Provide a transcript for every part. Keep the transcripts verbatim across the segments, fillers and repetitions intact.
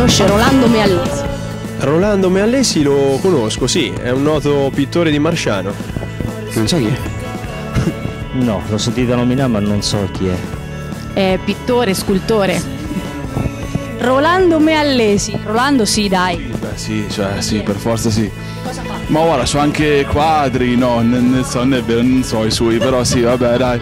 conosce Rolando Meallesi? Rolando Meallesi lo conosco, sì, è un noto pittore di Marsciano. Non sai chi è? No, l'ho sentita nominare ma non so chi è. È pittore, scultore. Rolando Meallesi. Rolando sì, dai. Beh sì, cioè sì, per forza sì. Ma guarda, c'ho anche quadri, no, ne, ne so, ne, non so i suoi, però sì, vabbè, dai.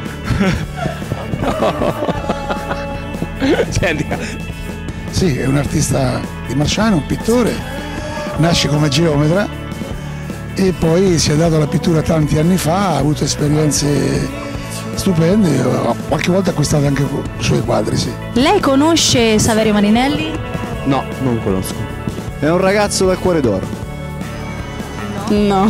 Senti. Sì, è un artista di Marsciano, un pittore, nasce come geometra e poi si è dato alla pittura tanti anni fa, ha avuto esperienze stupende, qualche volta ha acquistato anche i suoi quadri, sì. Lei conosce Saverio Marinelli? No, non conosco. È un ragazzo dal cuore d'oro. No.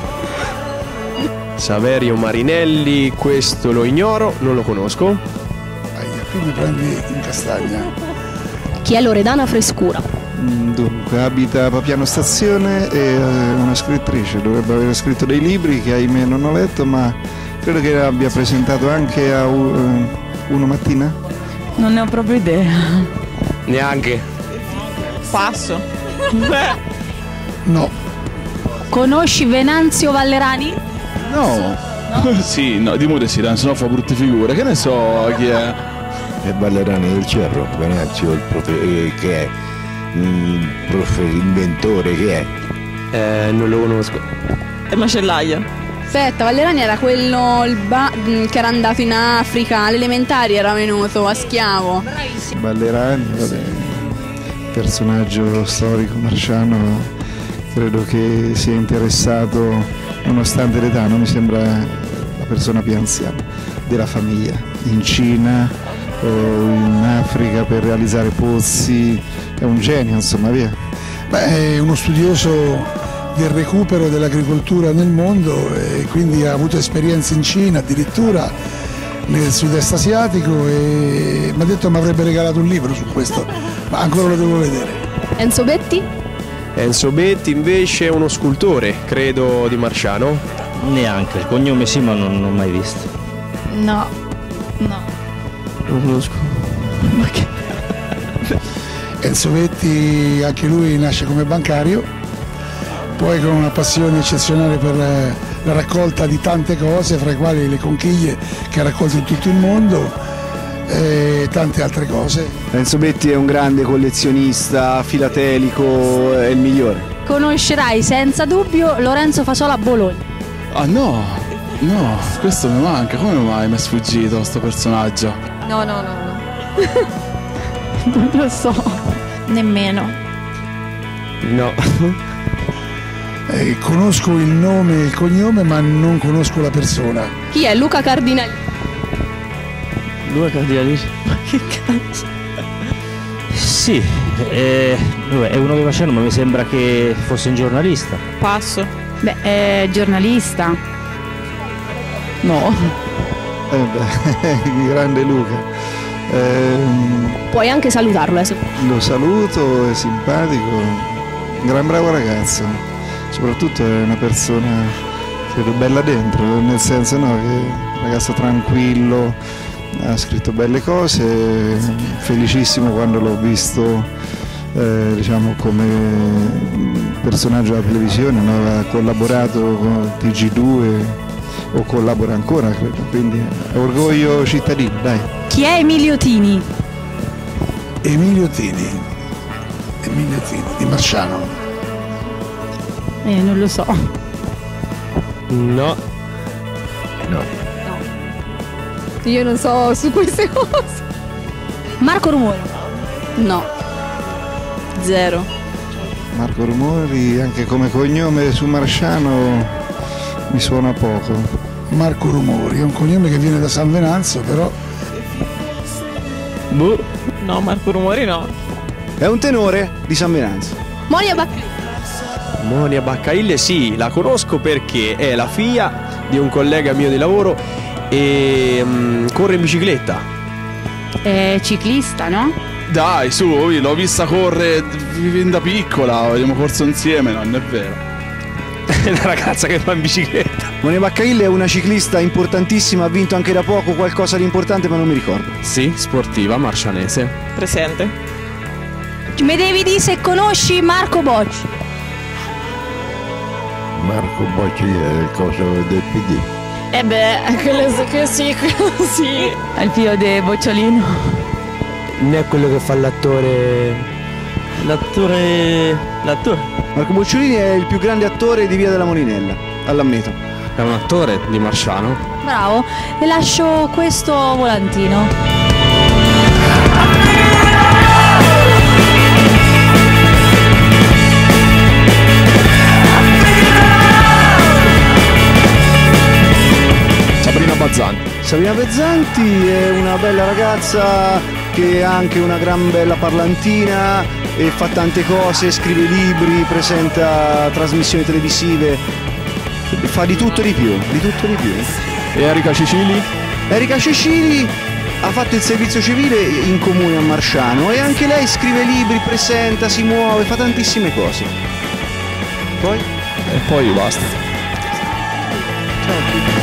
Saverio Marinelli, questo lo ignoro, non lo conosco. Aia, qui mi prendi in castagna. Chi è Loredana Frescura? Dunque, abita a Papiano Stazione, è una scrittrice, dovrebbe aver scritto dei libri che ahimè non ho letto, ma credo che abbia presentato anche a Uno Mattina. Non ne ho proprio idea. Neanche. Passo. No. Conosci Venanzio Vallerani? No. no? Sì, no, di modo sì, se no fa brutte figure, che ne so chi è. È Vallerani del Cerro, Venanzio, il profe, eh, che è il profe, inventore, che è? Eh, non lo conosco. È macellaio. Aspetta, Vallerani era quello il ba- che era andato in Africa, alle elementari era venuto a schiavo. Vallerani, vabbè, personaggio storico marsciano, credo che sia interessato, nonostante l'età, non mi sembra la persona più anziana della famiglia, in Cina o in Africa per realizzare pozzi, è un genio, insomma, via. Beh, è uno studioso del recupero dell'agricoltura nel mondo e quindi ha avuto esperienze in Cina, addirittura nel sud-est asiatico, e mi ha detto che mi avrebbe regalato un libro su questo, ma ancora lo devo vedere. Enzo Betti? Enzo Betti invece è uno scultore, credo di Marsciano. Neanche, il cognome sì ma non l'ho mai visto. No, no. Non lo conosco. Ma che... Enzo Betti anche lui nasce come bancario, poi con una passione eccezionale per la raccolta di tante cose, fra i quali le conchiglie che ha raccolto in tutto il mondo e tante altre cose. Enzo Betti è un grande collezionista, filatelico, è il migliore. Conoscerai senza dubbio Lorenzo Fasola a Bologna. Ah no, no, questo mi manca, come mai mi è sfuggito sto personaggio? No, no, no, no. Non lo so. Nemmeno. No. Eh, conosco il nome e il cognome ma non conosco la persona. Chi è? Luca Cardinali? Luca Cardinali? Ma che cazzo? Sì, è, è uno di Marsciano, ma mi sembra che fosse un giornalista. Passo. Beh, è giornalista. No. Eh beh, grande Luca. Eh, Puoi anche salutarlo, eh. lo saluto, è simpatico, un gran bravo ragazzo, soprattutto è una persona, credo, bella dentro, nel senso, no, che è un ragazzo tranquillo, ha scritto belle cose, felicissimo quando l'ho visto eh, diciamo come personaggio della televisione, no? Ha collaborato con T G due o collabora ancora, credo, quindi è orgoglio cittadino, dai. Chi è Emilio Tini? Emilio Tini, Emilio Tini di Marsciano. Eh, non lo so. No. No. Io non so su queste cose. Marco Rumori? No. Zero. Marco Rumori, anche come cognome su Marsciano mi suona poco. Marco Rumori è un cognome che viene da San Venanzo, però. Boh. No, Marco Rumori no. È un tenore di San Venanzo. Monia Baccaille? Monia Baccaille sì, la conosco perché è la figlia di un collega mio di lavoro e um, corre in bicicletta. È ciclista, no? Dai, su, l'ho vista correre fin da piccola, abbiamo corso insieme, non è vero. È una ragazza che va in bicicletta. Monia Baccaille è una ciclista importantissima, ha vinto anche da poco qualcosa di importante ma non mi ricordo. Sì, sportiva, marscianese. Presente. Mi devi dire se conosci Marco Bocci. Marco Bocci è il coso del P D. Eh beh, quello che sì, quello sì. È il figlio di Bocciolino. Non è quello che fa l'attore. L'attore... l'attore? Marco Bocciolini è il più grande attore di Via della Molinella, all'ammeto. È un attore di Marciano. Bravo. Le lascio questo volantino. Sabrina Bazzanti. Sabrina Bezzanti è una bella ragazza che ha anche una gran bella parlantina e fa tante cose, scrive libri, presenta trasmissioni televisive, fa di tutto di più, di tutto di più. E Erika Cicili? Erika Cicili ha fatto il servizio civile in comune a Marciano e anche lei scrive libri, presenta, si muove, fa tantissime cose. Poi? E poi basta. Ciao.